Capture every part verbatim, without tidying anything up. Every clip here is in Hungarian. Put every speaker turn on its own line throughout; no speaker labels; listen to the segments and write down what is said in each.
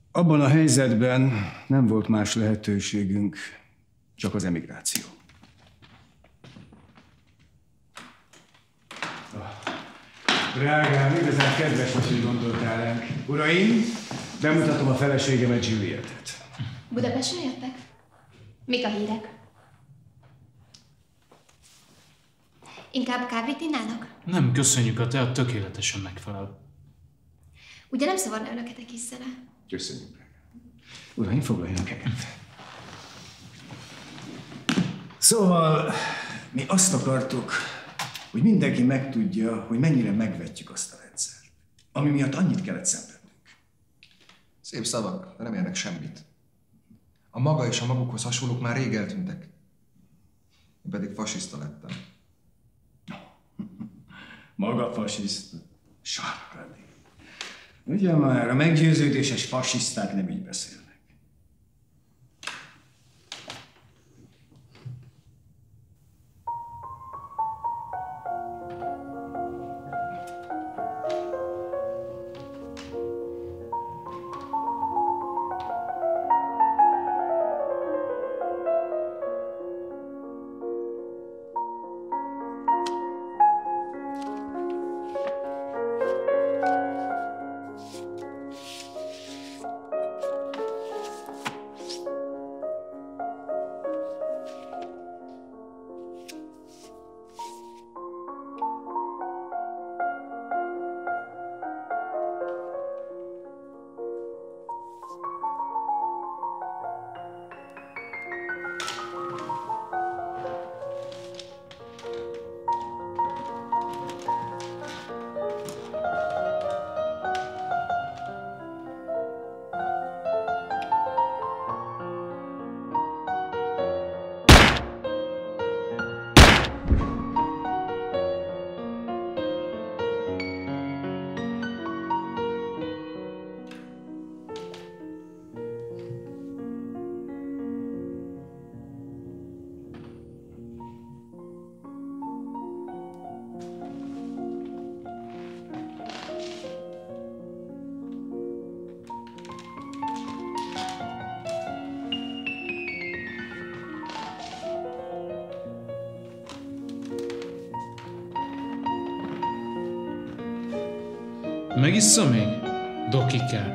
Abban a helyzetben nem volt más lehetőségünk, csak az emigráció. Drágám, igazán kedves vagy, hogy gondoltál ránk. Uraim, bemutatom a feleségemet, Juliettet.
Budapestre jöttek? Mik a hírek? Inkább kávét innának?
Nem, köszönjük, a tea tökéletesen megfelel.
Ugye nem szavarna önöket is szele?
Köszönjük, drágám. Uraim, foglaljanak helyet. Szóval, mi azt akartuk, hogy mindenki megtudja, hogy mennyire megvetjük azt a rendszert, ami miatt annyit kellett szenvednünk.
Szép szavak, de nem érnek semmit. A maga és a magukhoz hasonlók már rég eltűntek. Én pedig fasiszta lettem.
Maga fasiszta? Sarkadi. Ugye már a meggyőződéses fasiszták nem így beszélnek.
Megisszam még? Dokikkel.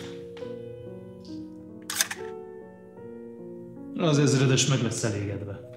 Az ezredes meg lesz elégedve.